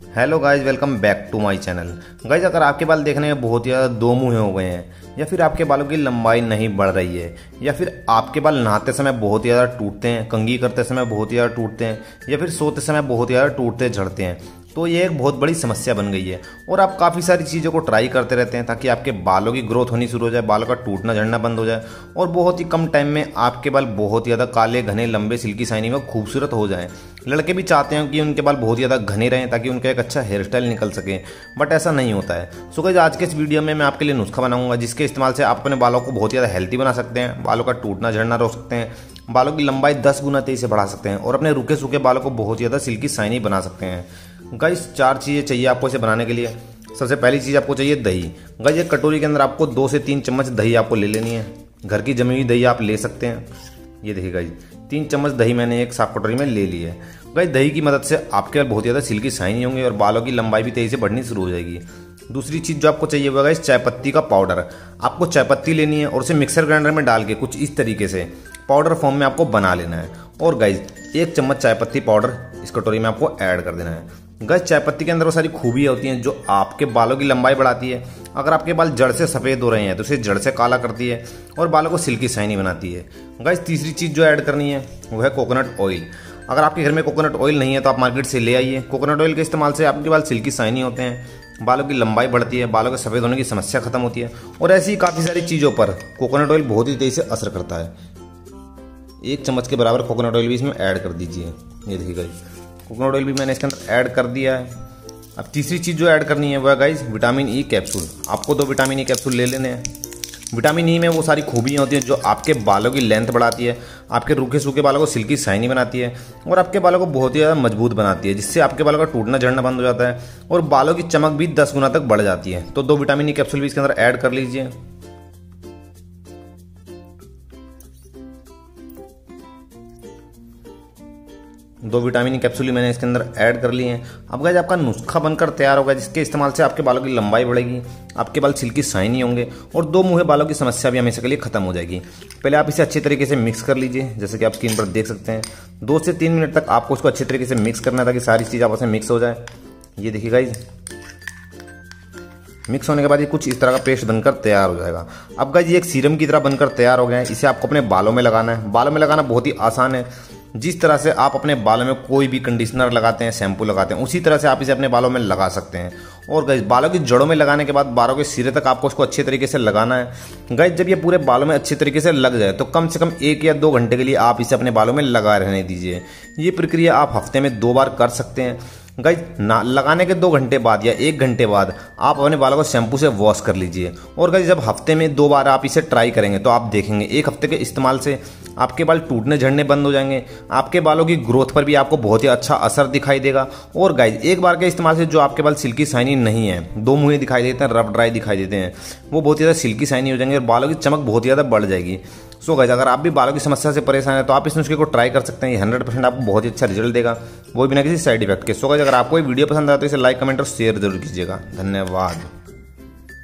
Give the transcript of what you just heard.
Hello guys, welcome back to my channel. Guys, अगर आपके बाल देखने में बहुत ही ज़्यादा दो मुँहे हो गए हैं, या फिर आपके बालों की लंबाई नहीं बढ़ रही है, या फिर आपके बाल नहाते समय बहुत ही ज़्यादा टूटते हैं, कंघी करते समय बहुत ही ज़्यादा टूटते हैं, या फिर सोते समय बहुत ही ज़्यादा टूटते झड़ते हैं, तो ये एक बहुत बड़ी समस्या बन गई है। और आप काफ़ी सारी चीज़ों को ट्राई करते रहते हैं ताकि आपके बालों की ग्रोथ होनी शुरू हो जाए, बालों का टूटना झड़ना बंद हो जाए और बहुत ही कम टाइम में आपके बाल बहुत ही ज़्यादा काले, घने, लंबे, सिल्की, शाइनिंग और खूबसूरत हो जाएं। लड़के भी चाहते हैं कि उनके बाल बहुत ही ज़्यादा घने रहें ताकि उनका एक अच्छा हेयर स्टाइल निकल सके, बट ऐसा नहीं होता है। सो गाइस, आज के इस वीडियो में मैं आपके लिए नुस्खा बनाऊंगा जिसके इस्तेमाल से आप अपने बालों को बहुत ही ज़्यादा हेल्थी बना सकते हैं, बालों का टूटना झड़ना रोक सकते हैं, बालों की लंबाई 10 गुना तेजी से बढ़ा सकते हैं और अपने रुके सूखे बालों को बहुत ही ज़्यादा सिल्की शाइनी बना सकते हैं। गाइस, 4 चीज़ें चाहिए आपको इसे बनाने के लिए। सबसे पहली चीज़ आपको चाहिए दही। गाइस, एक कटोरी के अंदर आपको 2 से 3 चम्मच दही आपको ले लेनी है। घर की जमी हुई दही आप ले सकते हैं। ये देखिए गाइस, 3 चम्मच दही मैंने एक साफ कटोरी में ले ली है। गाइस, दही की मदद से आपके बाल बहुत ज़्यादा सिल्की शाइनी होंगे और बालों की लंबाई भी तेज़ी से बढ़नी शुरू हो जाएगी। दूसरी चीज़ जो आपको चाहिए होगा गाइस, चाय पत्ती का पाउडर। आपको चाय पत्ती लेनी है और उसे मिक्सर ग्राइंडर में डाल के कुछ इस तरीके से पाउडर फॉर्म में आपको बना लेना है। और गाइस, 1 चम्मच चाय पत्ती पाउडर इस कटोरी में आपको ऐड कर देना है। गाइस, चाय पत्ती के अंदर वो सारी खूबियाँ होती हैं जो आपके बालों की लंबाई बढ़ाती है। अगर आपके बाल जड़ से सफ़ेद हो रहे हैं तो उसे जड़ से काला करती है और बालों को सिल्की शाइनी बनाती है। गाइस, तीसरी चीज़ जो ऐड करनी है वो है कोकोनट ऑयल। अगर आपके घर में कोकोनट ऑयल नहीं है तो आप मार्केट से ले आइए। कोकोनट ऑयल के इस्तेमाल से आपके बाल सिल्की शाइनी होते हैं, बालों की लंबाई बढ़ती है, बालों के सफ़ेद होने की समस्या खत्म होती है और ऐसी ही काफ़ी सारी चीज़ों पर कोकोनट ऑयल बहुत ही तेज़ी से असर करता है। 1 चम्मच के बराबर कोकोनट ऑयल भी इसमें ऐड कर दीजिए। ये देखिए गाइस, कोकोनट ऑयल भी मैंने इसके अंदर ऐड कर दिया है। अब तीसरी चीज़ जो ऐड करनी है वो है गाइस विटामिन ई कैप्सूल। आपको 2 विटामिन ई कैप्सूल ले लेने हैं। विटामिन ई में वो सारी खूबियाँ होती हैं जो आपके बालों की लेंथ बढ़ाती है, आपके रूखे सूखे बालों को सिल्की शाइनी बनाती है और आपके बालों को बहुत ही ज़्यादा मजबूत बनाती है, जिससे आपके बालों का टूटना झड़ना बंद हो जाता है और बालों की चमक भी 10 गुना तक बढ़ जाती है। तो 2 विटामिन ई कैप्सूल भी इसके अंदर ऐड कर लीजिए। दो विटामिन कैप्सूल मैंने इसके अंदर ऐड कर लिए हैं। अब गाइस, आपका नुस्खा बनकर तैयार होगा जिसके इस्तेमाल से आपके बालों की लंबाई बढ़ेगी, आपके बाल सिल्की शाइनी होंगे और 2 मुँहे बालों की समस्या भी हमेशा के लिए खत्म हो जाएगी। पहले आप इसे अच्छे तरीके से मिक्स कर लीजिए, जैसे कि आप स्क्रीन पर देख सकते हैं। 2 से 3 मिनट तक आपको उसको अच्छे तरीके से मिक्स करना है ताकि सारी चीज़ आपस में मिक्स हो जाए। ये देखिए गाइस, मिक्स होने के बाद ये कुछ इस तरह का पेस्ट बनकर तैयार हो जाएगा। अब गाइस, ये एक सीरम की तरह बनकर तैयार हो गया है। इसे आपको अपने बालों में लगाना है। बालों में लगाना बहुत ही आसान है। जिस तरह से आप अपने बालों में कोई भी कंडीशनर लगाते हैं, शैम्पू लगाते हैं, उसी तरह से आप इसे अपने बालों में लगा सकते हैं। और गाइस, बालों की जड़ों में लगाने के बाद बालों के सिरे तक आपको उसको अच्छे तरीके से लगाना है। गाइस, जब ये पूरे बालों में अच्छे तरीके से लग जाए तो कम से कम 1 या 2 घंटे के लिए आप इसे अपने बालों में लगा रहने दीजिए। ये प्रक्रिया आप हफ्ते में 2 बार कर सकते हैं। गाइस, लगाने के 2 घंटे बाद या 1 घंटे बाद आप अपने बालों को शैम्पू से वॉश कर लीजिए। और गाइस, जब हफ्ते में 2 बार आप इसे ट्राई करेंगे तो आप देखेंगे 1 हफ्ते के इस्तेमाल से आपके बाल टूटने झड़ने बंद हो जाएंगे। आपके बालों की ग्रोथ पर भी आपको बहुत ही अच्छा असर दिखाई देगा। और गाइस, एक बार के इस्तेमाल से जो आपके बाल सिल्की शाइनी नहीं है, 2 मुँहे दिखाई देते हैं, रफ ड्राई दिखाई देते हैं, वो बहुत ही ज़्यादा सिल्की शाइनी हो जाएंगे और बालों की चमक बहुत ही ज़्यादा बढ़ जाएगी। सो गाइस, अगर आप भी बालों की समस्या से परेशान हैं तो आप इस नुस्खे को ट्राई कर सकते हैं। ये 100% आपको बहुत ही अच्छा रिजल्ट देगा, वो बिना किसी साइड इफेक्ट के। सो गाइस, अगर आपको ये वीडियो पसंद आए तो इसे लाइक, कमेंट और शेयर जरूर कीजिएगा। धन्यवाद।